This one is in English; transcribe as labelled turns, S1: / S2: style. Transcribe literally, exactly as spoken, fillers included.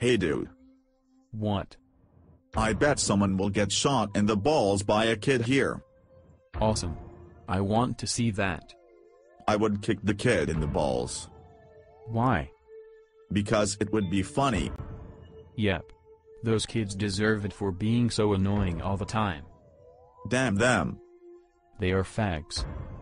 S1: Hey dude.
S2: What?
S1: I bet someone will get shot in the balls by a kid here.
S2: Awesome. I want to see that.
S1: I would kick the kid in the balls.
S2: Why?
S1: Because it would be funny.
S2: Yep. Those kids deserve it for being so annoying all the time.
S1: Damn them.
S2: They are fags.